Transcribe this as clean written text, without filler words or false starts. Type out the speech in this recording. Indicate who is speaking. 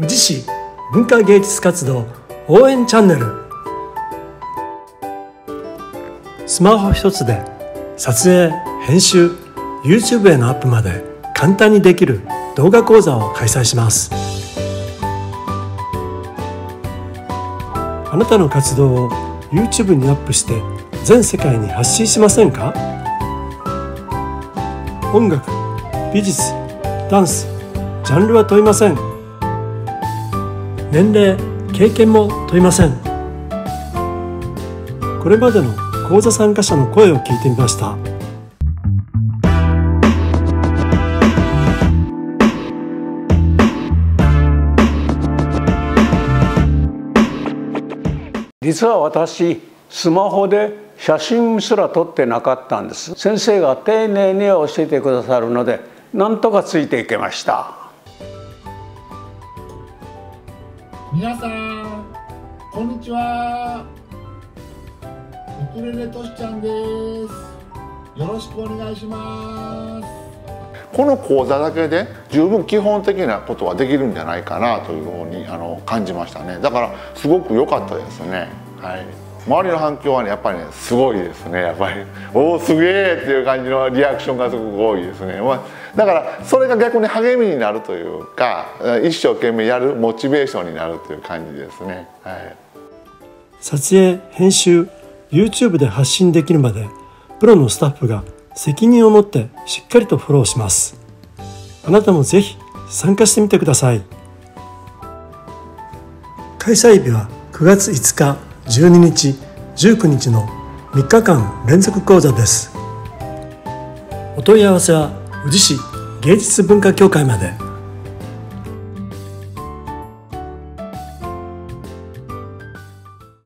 Speaker 1: 宇治市文化芸術活動応援チャンネル。スマホ一つで撮影、編集、YouTube へのアップまで簡単にできる動画講座を開催します。あなたの活動を YouTube にアップして全世界に発信しませんか？音楽、美術、ダンス、ジャンルは問いません。年齢、経験も問いません。これまでの講座参加者の声を聞いてみました。
Speaker 2: 実は私、スマホで写真すら撮ってなかったんです。先生が丁寧に教えてくださるので、なんとかついていけました。
Speaker 3: 皆さん、こんにちは。ウクレレとしちゃんです。よろしくお願いします。
Speaker 4: この講座だけで十分基本的なことはできるんじゃないかなというふうに感じましたね。だからすごく良かったですね。はい。周りの反響はね、やっぱりね、すごいですね。やっぱりおおすげえっていう感じのリアクションがすごく多いですね。だからそれが逆に励みになるというか、一生懸命やるモチベーションになるという感じですね。はい。
Speaker 1: 撮影、編集、YouTube で発信できるまでプロのスタッフが責任を持ってしっかりとフォローします。あなたもぜひ参加してみてください。開催日は9月5日、12日、19日の3日間連続講座です。お問い合わせは宇治市芸術文化協会まで。